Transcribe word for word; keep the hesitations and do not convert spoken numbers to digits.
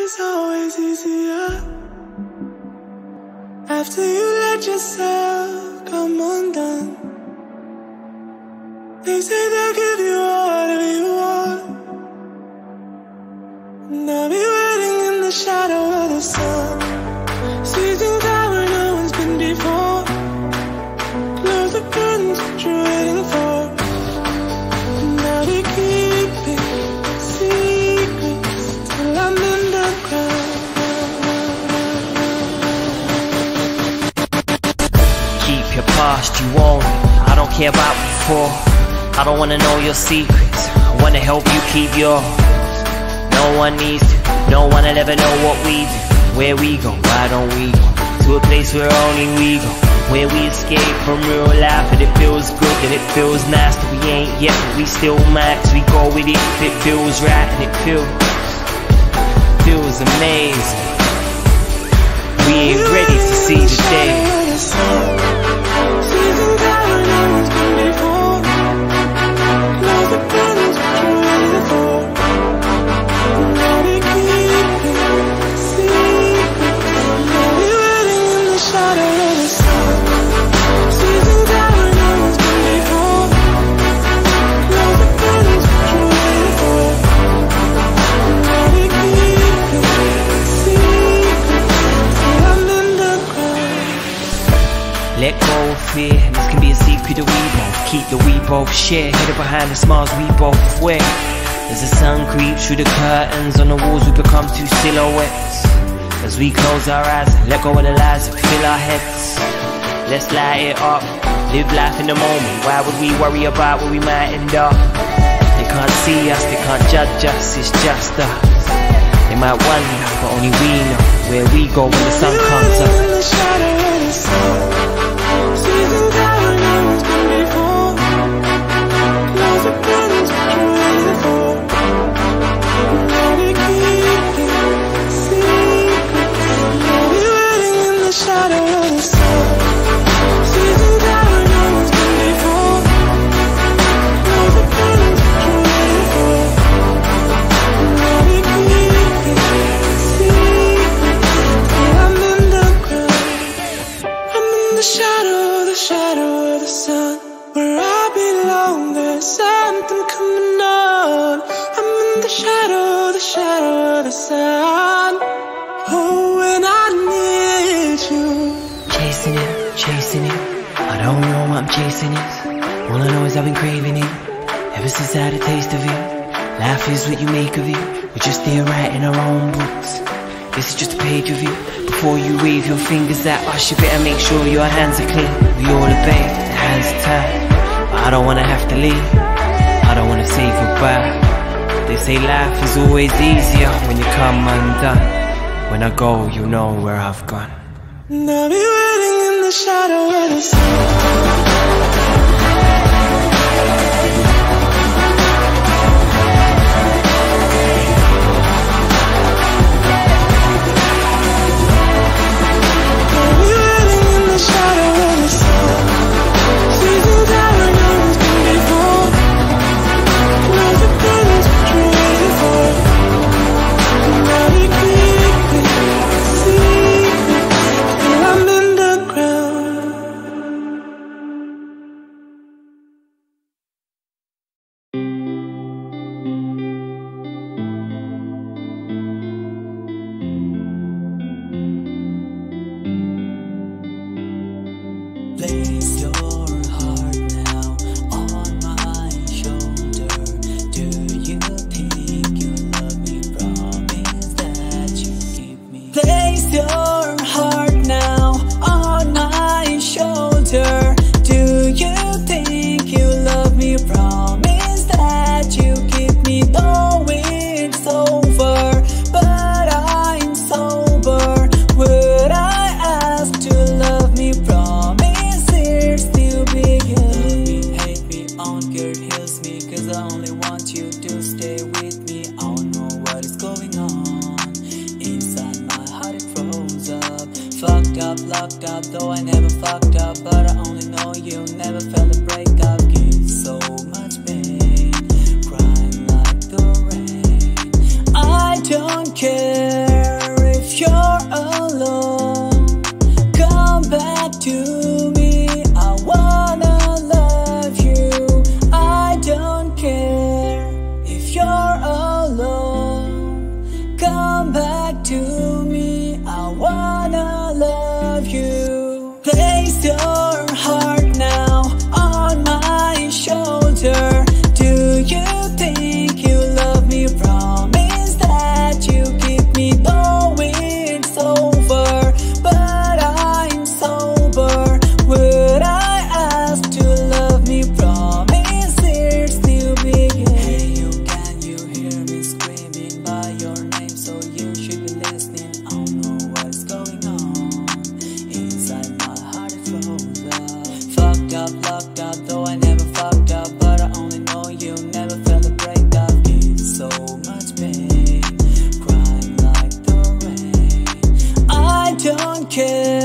is always easier after you let yourself come undone. They say they'll give you whatever you want, and I'll be waiting in the shadow of the sun, seizing time where no one's been before. Close the curtains, what you're waiting for, and I'll be keeping secrets till I'm in the ground. Keep your past, you won't. I don't care about before. I don't wanna know your secrets, I wanna help you keep yours. No one needs to, no one will ever know what we do. Where we go, why don't we go to a place where only we go, where we escape from real life and it feels good and it feels nice. That we ain't yet, but we still might, cause we go with it if it feels right. And it feels, feels amazing. We ain't ready to see the day. Let go of fear, this can be a secret that we both keep, that we both share. Hidden behind the smiles we both wear. As the sun creeps through the curtains on the walls, we become two silhouettes. As we close our eyes and let go of the lies that fill our heads. Let's light it up, live life in the moment. Why would we worry about where we might end up? They can't see us, they can't judge us, it's just us. They might wonder, but only we know where we go when the sun comes up. Chasing it, chasing it, I don't know what I'm chasing it. All I know is I've been craving it, ever since I had a taste of it. Life is what you make of it, we're just there writing our own books. This is just a page of it, before you wave your fingers at us, you better make sure your hands are clean. We all obey, the hands are tied, but I don't wanna have to leave, I don't wanna say goodbye. They say life is always easier when you come undone. When I go, you know where I've gone. And I'll be waiting in the shadow of the sun. Place your heart now on my shoulder. Do you think you love me? Promise that you keep me. Place your heart now on my shoulder. Do you think you love me? Promise that you keep me. Though it's over, but I'm sober. Would I ask to love me? Promise. Locked up, though I never fucked up, but I only know you never felt a breakup. Give so much pain, crying like the rain. I don't care If you're alone, come back to me. I wanna love you. I don't care. If you're alone, come back to me. I wanna love you. Place your heart now on my shoulder. Do you think you love me? Promise that you keep me, though it's over, but I'm sober. Would I ask to love me? Promise it's new begin. Hey, you, can you hear me screaming by your name? So you should be listening. I don't know what's going on inside my heart. It's rolled up, fucked up, locked up. Though I never fucked up, but I only know you never felt a breakup. It's so much pain, crying like the rain. I don't care.